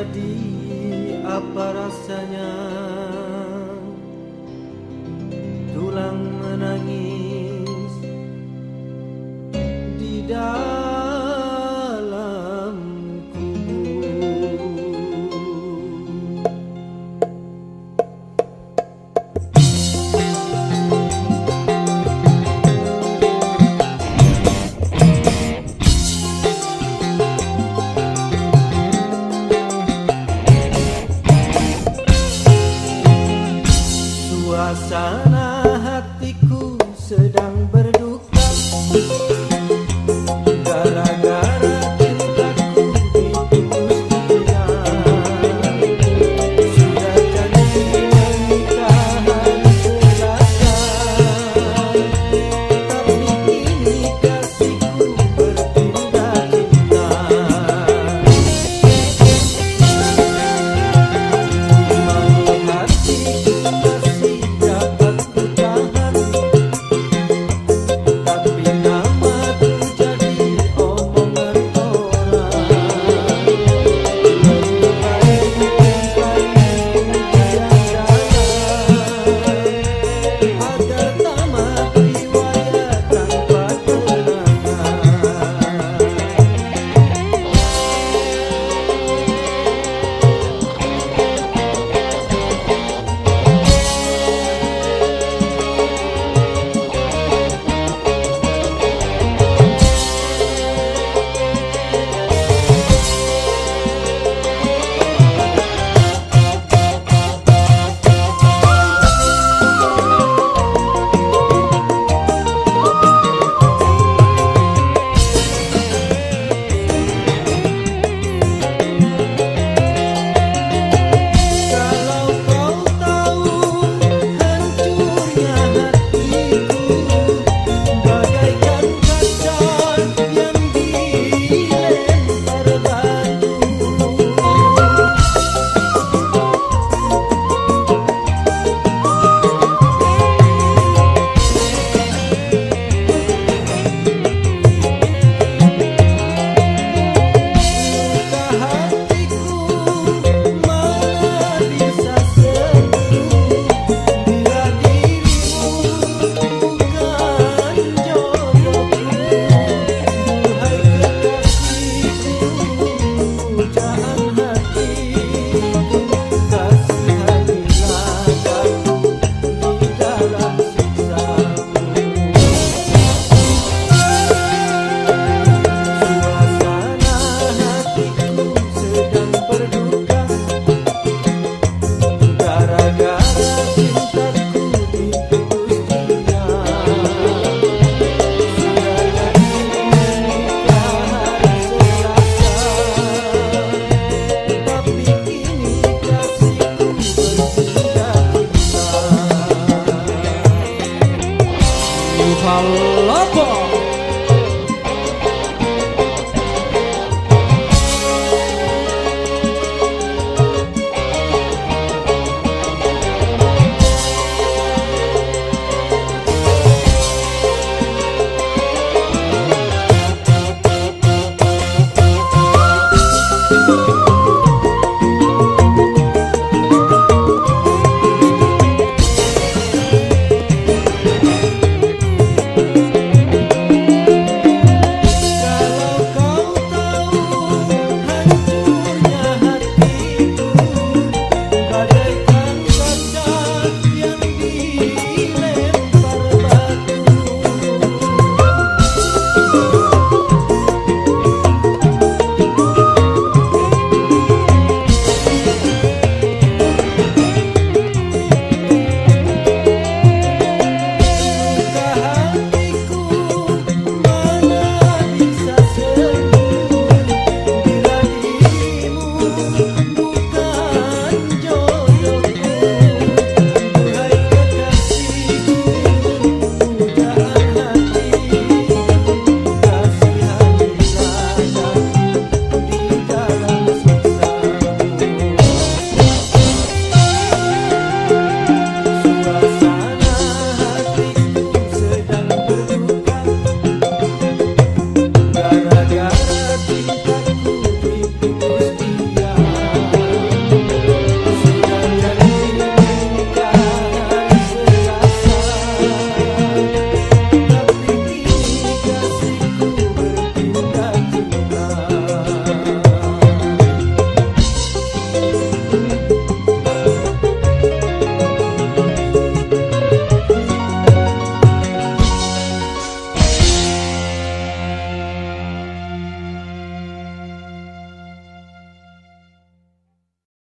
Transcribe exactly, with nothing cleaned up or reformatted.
jadi apa rasanya tulang menangis di dalam kubur. Suasana hatiku sedang berduka gara-gara cintaku ditebus dia. Sudah janji menikah hari Selasa, tapi kini kasihku berpindah-pindah. Malu hatiku masih dapat kutahan, tapi namaku jadi omongan orang. Lebih baik mencari kebiasaan agar tamat riwayat tanpa kenangan. Kalau kau tahu hancurnya hatiku bagaikan kaca yang dilempar batu. Luka hatiku mana bisa sembuh bila dirimu bukan jodohku. Duhai kekasihku, pujaan hatiku, kasihanilah aku di dalam siksamu. Suasana hatiku sedang berduka gara-gara cintaku ditebus dia. Sudah janji menikah hari Selasa, tapi kini kasihku berpindah-pindah. Allah